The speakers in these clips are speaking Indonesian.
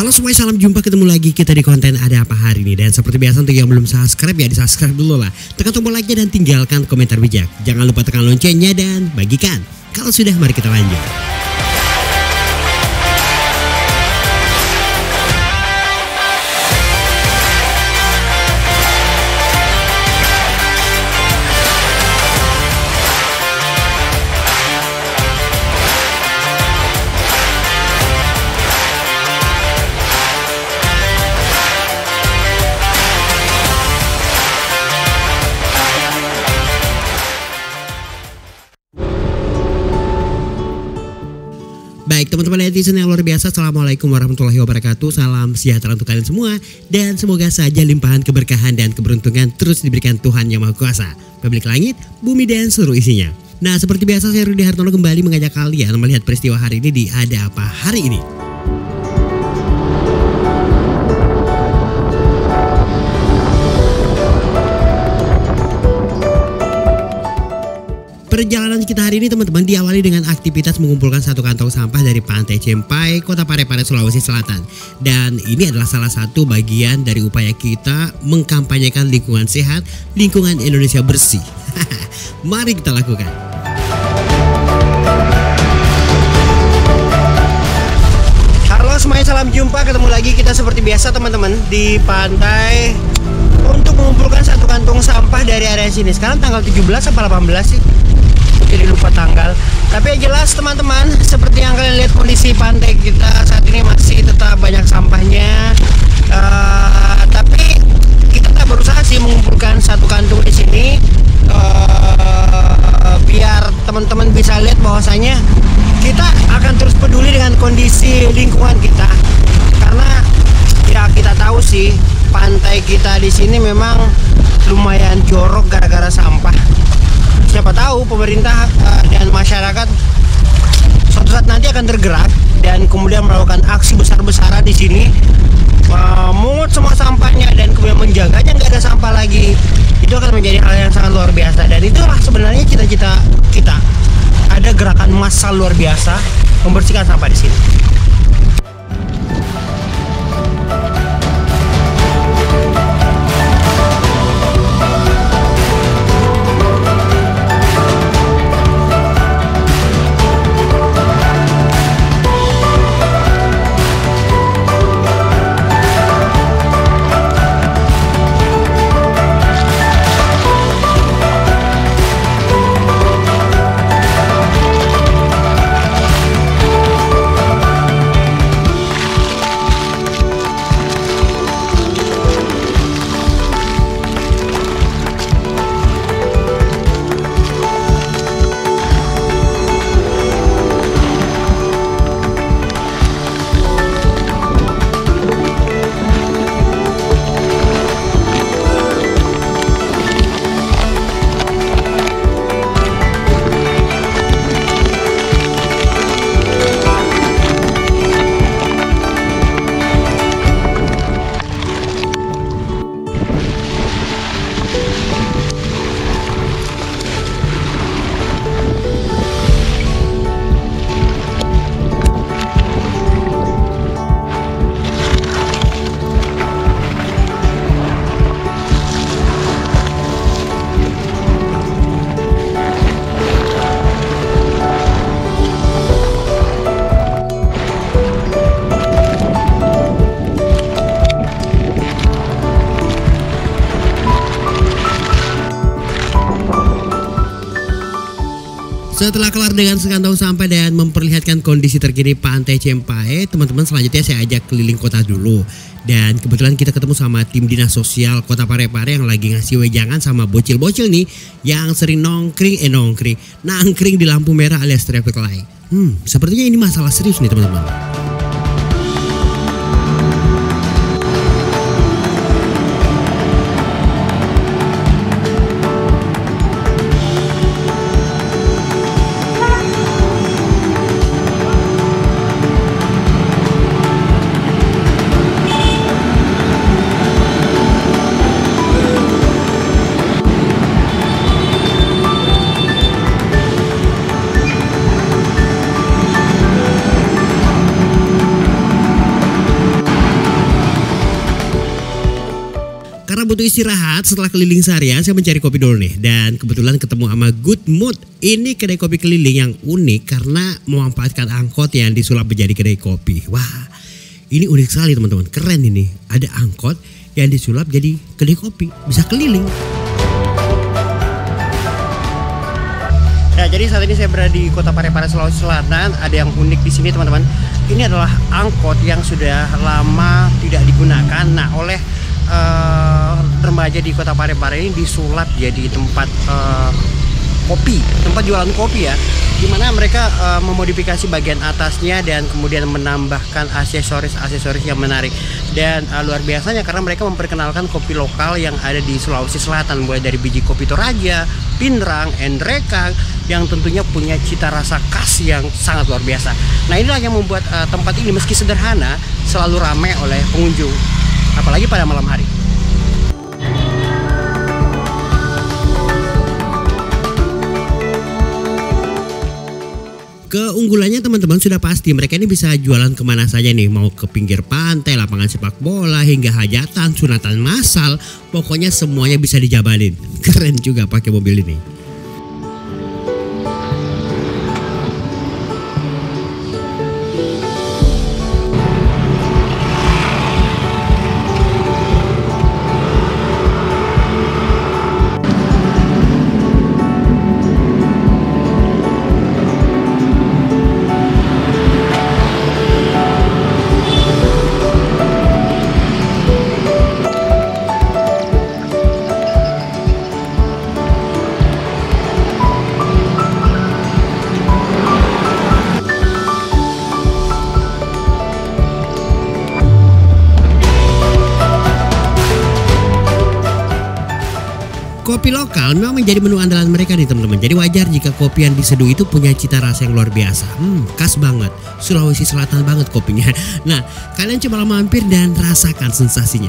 Halo semuanya, salam jumpa, ketemu lagi kita di konten Ada Apa Hari ini. Dan seperti biasa untuk yang belum subscribe ya di subscribe dulu lah. Tekan tombol like dan tinggalkan komentar bijak. Jangan lupa tekan loncengnya dan bagikan. Kalau sudah, mari kita lanjut. Baik teman-teman netizen yang luar biasa, Assalamualaikum warahmatullahi wabarakatuh. Salam sejahtera untuk kalian semua. Dan semoga saja limpahan keberkahan dan keberuntungan terus diberikan Tuhan Yang Maha Kuasa, pemilik langit, bumi dan seluruh isinya. Nah seperti biasa, saya Rudi Hartono kembali mengajak kalian melihat peristiwa hari ini di Ada Apa Hari ini. Perjalanan kita hari ini teman-teman diawali dengan aktivitas mengumpulkan satu kantong sampah dari Pantai Cempai, Kota Parepare, Sulawesi Selatan. Dan ini adalah salah satu bagian dari upaya kita mengkampanyekan lingkungan sehat, lingkungan Indonesia bersih. Mari kita lakukan. Halo semuanya, salam jumpa, ketemu lagi kita seperti biasa teman-teman di pantai untuk mengumpulkan satu kantong sampah dari area sini. Sekarang tanggal 17 apa 18 sih? Jadi lupa tanggal. Tapi yang jelas teman-teman, seperti yang kalian lihat kondisi pantai kita saat ini masih tetap banyak sampahnya. Tapi kita tak berusaha sih mengumpulkan satu kantung di sini, biar teman-teman bisa lihat bahwasanya kita akan terus peduli dengan kondisi lingkungan kita. Karena ya kita tahu sih pantai kita di sini memang lumayan jorok gara-gara sampah. Siapa tahu pemerintah dan masyarakat suatu saat nanti akan tergerak dan kemudian melakukan aksi besar-besaran di sini, memungut semua sampahnya dan kemudian menjaganya nggak ada sampah lagi. Itu akan menjadi hal yang sangat luar biasa, dan itulah sebenarnya cita-cita kita. Ada gerakan massal luar biasa membersihkan sampah di sini. Setelah kelar dengan sekantong sampah dan memperlihatkan kondisi terkini Pantai Cempai, teman-teman selanjutnya saya ajak keliling kota dulu. Dan kebetulan kita ketemu sama tim dinas sosial Kota Parepare yang lagi ngasih wejangan sama bocil-bocil nih yang sering nangkring di lampu merah alias traffic light. Sepertinya ini masalah serius nih teman-teman. butuh istirahat setelah keliling seharian, saya mencari kopi dulu nih. Dan kebetulan ketemu sama Good Mood. Ini kedai kopi keliling yang unik karena memanfaatkan angkot yang disulap menjadi kedai kopi. Wah, ini unik sekali teman-teman, keren ini. Ada angkot yang disulap jadi kedai kopi, bisa keliling. Ya, jadi saat ini saya berada di Kota Parepare, Sulawesi Selatan. Ada yang unik di sini teman-teman. Ini adalah angkot yang sudah lama tidak digunakan. Nah, oleh remaja di Kota Parepare ini disulap jadi tempat kopi, tempat jualan kopi ya, dimana mereka memodifikasi bagian atasnya dan kemudian menambahkan aksesoris yang menarik. Dan luar biasanya karena mereka memperkenalkan kopi lokal yang ada di Sulawesi Selatan, mulai dari biji kopi Toraja, Pinrang, Endrekang, yang tentunya punya cita rasa khas yang sangat luar biasa. Nah, inilah yang membuat tempat ini meski sederhana selalu ramai oleh pengunjung, apalagi pada malam hari. Keunggulannya teman-teman sudah pasti, mereka ini bisa jualan kemana saja nih. Mau ke pinggir pantai, lapangan sepak bola, hingga hajatan, sunatan massal. Pokoknya semuanya bisa dijabalin. Keren juga pakai mobil ini. Kopi lokal memang menjadi menu andalan mereka nih teman-teman. Jadi wajar jika kopi yang diseduh itu punya cita rasa yang luar biasa. Khas banget, Sulawesi Selatan banget kopinya. Nah, kalian coba mampir dan rasakan sensasinya.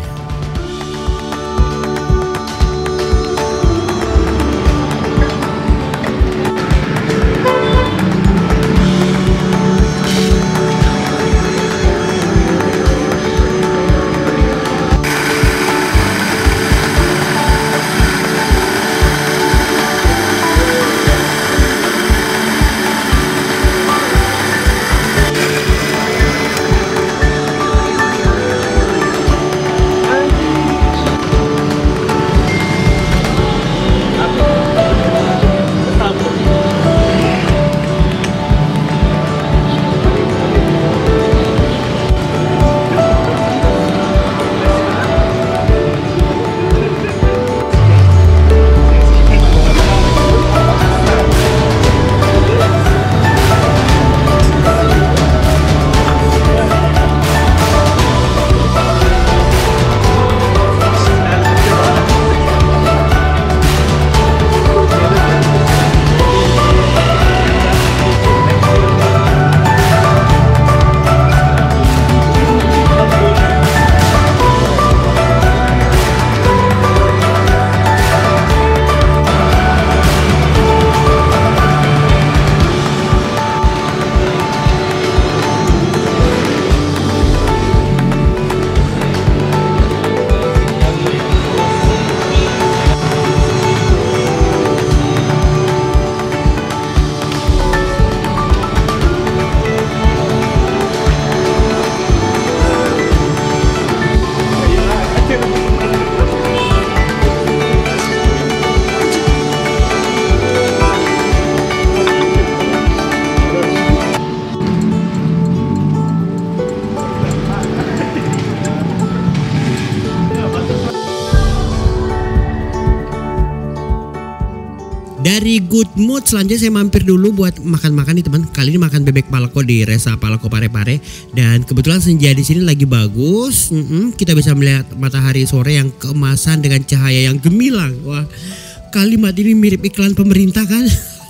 Dari Good Mood selanjutnya saya mampir dulu buat makan-makan nih teman. Kali ini makan bebek paleko di Resa Paleko Parepare. Dan kebetulan senja di sini lagi bagus. Kita bisa melihat matahari sore yang keemasan dengan cahaya yang gemilang. Wah, kalimat ini mirip iklan pemerintah kan?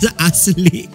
Asli.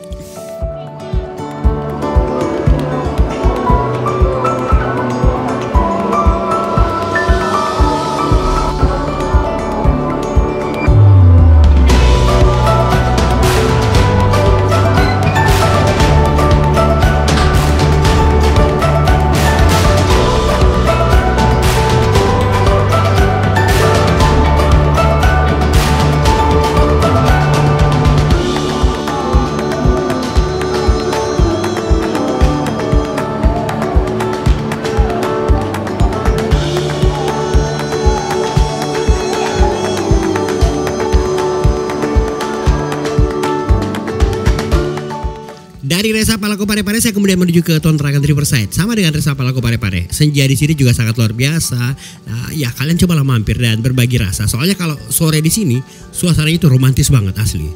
Dari Resa Palako Parepare saya kemudian menuju ke Tontrakan Riverside. Sama dengan Resa Palako Parepare. Senja di sini juga sangat luar biasa. Ya kalian cobalah mampir dan berbagi rasa. Soalnya kalau sore di sini suasananya itu romantis banget asli.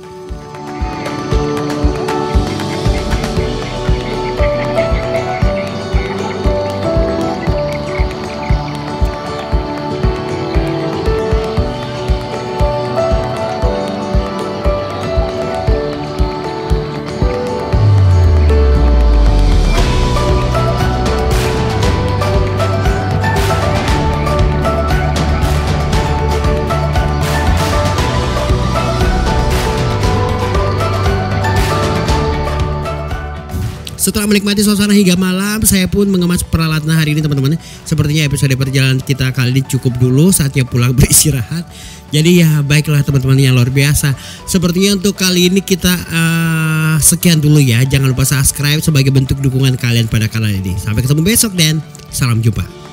Setelah menikmati suasana hingga malam, saya pun mengemas peralatan hari ini teman-teman. Sepertinya episode perjalanan kita kali ini cukup dulu, saatnya pulang beristirahat. Jadi ya baiklah teman-teman yang luar biasa. Sepertinya untuk kali ini kita sekian dulu ya. Jangan lupa subscribe sebagai bentuk dukungan kalian pada kanal ini. Sampai ketemu besok dan salam jumpa.